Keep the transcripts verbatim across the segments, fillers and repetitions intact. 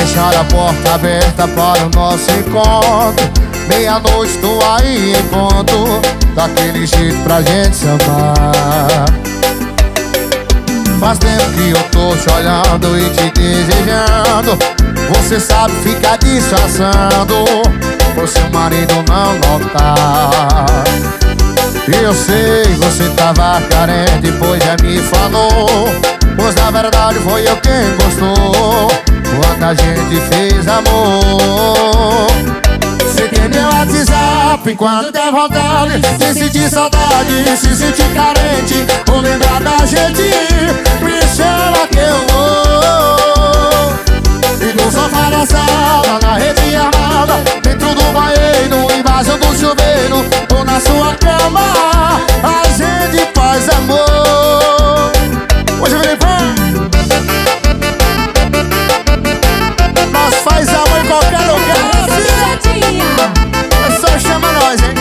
deixar a porta aberta para o nosso encontro. Meia-noite tô aí em ponto, daquele jeito pra gente se amar. Faz tempo que eu tô te olhando e te desejando. Você sabe ficar disfarçando, por seu marido não notar. Eu sei, você tava carente, pois já me falou. Pois na verdade foi eu quem gostou, quando a gente fez amor. Você tem meu WhatsApp quando der vontade, se sentir saudade, se sentir carente, ou lembrar da gente, me chama que eu vou. E no sofá da sala, na rede armada, dentro do banheiro, embaixo do chuveiro, ou na sua cama, a gente faz amor. Hoje eu virei fã. Nós faz amor em qualquer lugar. É só chamar nós, hein?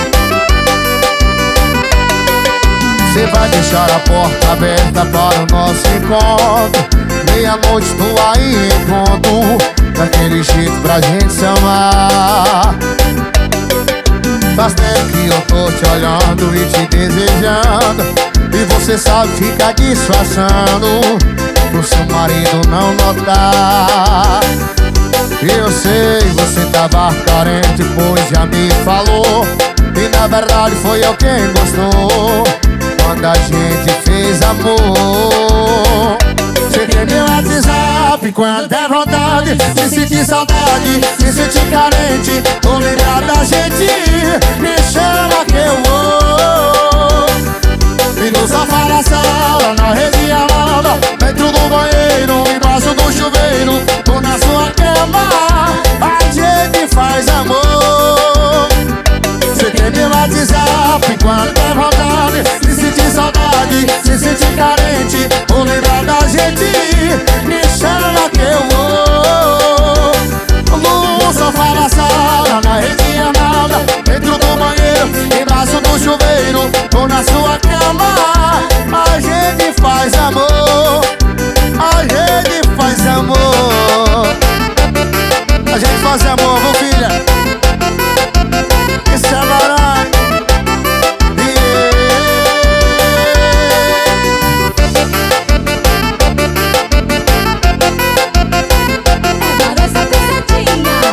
Você vai deixar a porta aberta para o nosso encontro. Meia-noite tô aí em ponto, daquele jeito pra gente se amar. Faz tempo que eu tô te olhando e te desejando, e você sabe ficar disfarçando, pro seu marido não notar. Eu sei, você tava carente, pois já me falou. E na verdade foi eu quem gostou, quando a gente fez amor. Você tem meu WhatsApp quando der vontade, se sentir saudade, se sentir carente, ou lembrar da gente, me chama que eu vou. E no sofá da sala, na rede armada, dentro do banheiro, embaixo do chuveiro, ou na sua cama, a gente faz amor. Você tem meu WhatsApp quando der vontade, se sentir saudade, se sentir carente, ou lembrar da gente, me chama que eu vou. No sofá da sala, na rede armada, dentro do banheiro, embaixo do chuveiro, ou na sua cama, a gente faz amor. A gente faz amor. A gente faz amor, viu, filha? Isso é barulho.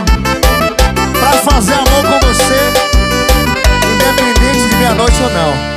Pra fazer amor com você, independente de meia-noite ou não.